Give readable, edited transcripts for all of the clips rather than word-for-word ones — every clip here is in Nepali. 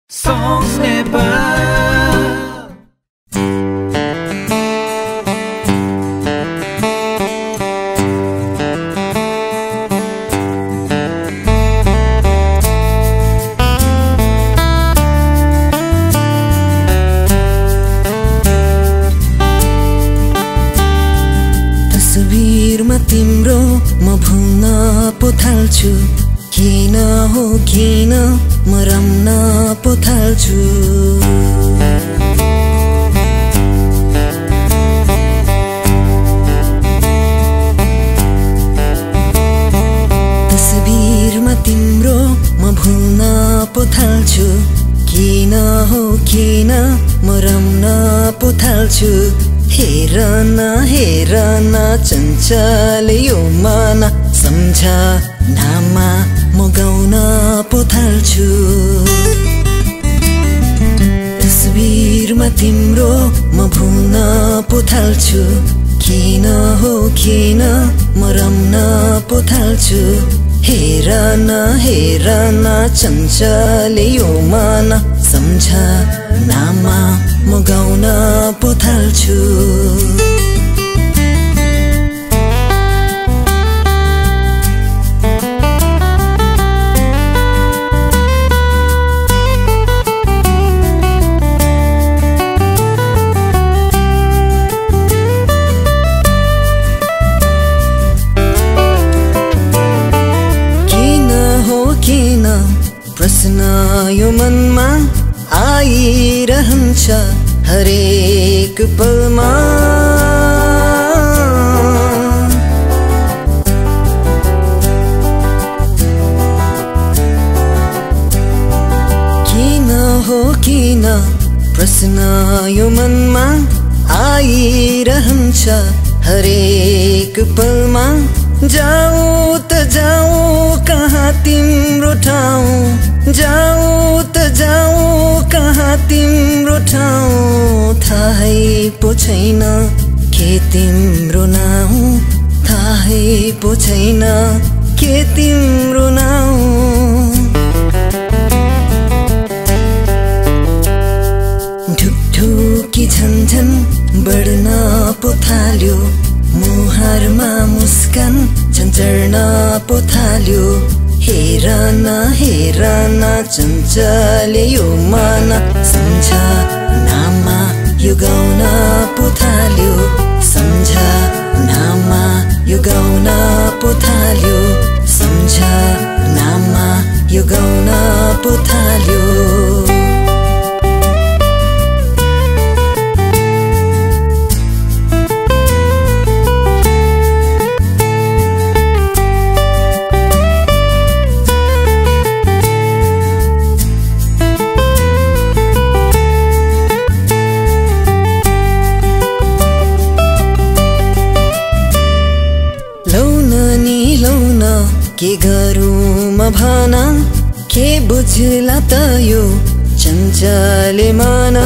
तस्बिरमा तिम्रो म भुल्न पो थाल्छु किन हो किन म रम्न पो थाल्छु तस्बिरमा तिम्रो म भुल्न पो थाल्छु किन हो किन म रम्न पो थाल्छु हेर न चञ्चल यो मन सम्झ नाममा म गाउन पो थाल्छु तस्बिरमा तिम्रो म भुल्न पो थाल्छु किन हो किन म रम्न पो थाल्छु हेर न चञ्चल यो मन सम्झ नाममा म गाउन पो थाल्छु प्रश्न यो मनमा आइरहन्छ हरेक पलमा किन हो किन प्रश्न यो मनमा आइरहन्छ हरेक पलमा जाऊ त जाऊ कहाँ तिम्रो ठाउँ जाऊ त जाऊ कहाँ तिम्रो ठाउँ थाहै पो छैन के तिम्रो नाउँ थाहै पो छैन के तिम्रो नाउँ ढुकढुकी झन्झन बढ्न पो थाल्यो मुहारमा मुस्कान झन्झर्न पो थाल्यो हेर न चञ्चल यो मन सम्झ नाममा यो गाउन पो थाल्यो सम्झ नाममा यो गाउन पो थाल्यो सम्झ नाममा यो गाउन पो थाल्यो के गरौँ म भन के बुझ्ला त यो चञ्चल मन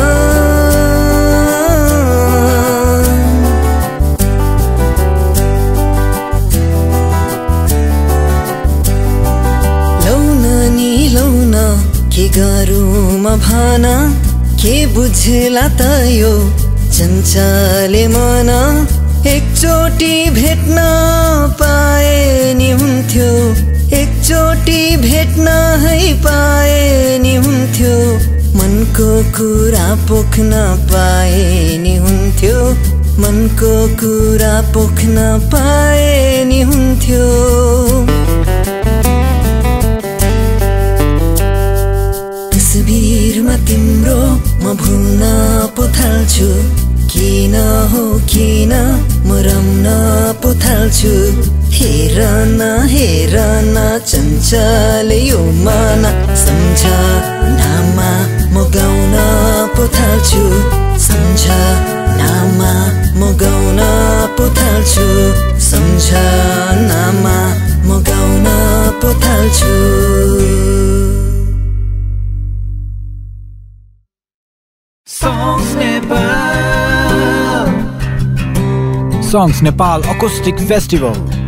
लौन के गरौँ म भन के बुझ्ला त यो चञ्चल मन एकचोटि भेट्न पाए नि हुन्थ्यो एकचोटि भेट्न है पाए नि हुन्थ्यो मनको कुरा पोख्न पाए नि हुन्थ्यो मनको कुरा पोख्न पाए नि हुन्थ्यो तस्बिरमा तिम्रो म भुल्न पो थाल्छु किन हो किन म रम्न पो थाल्छु हेर न चञ्चल यो मन सम्झ नाममा म गाउन पो थाल्छु सम्झ नाममा म गाउन पो थाल्छु सम्झ नाममा म गाउन पो थाल्छु SongsNepal Acoustic Festival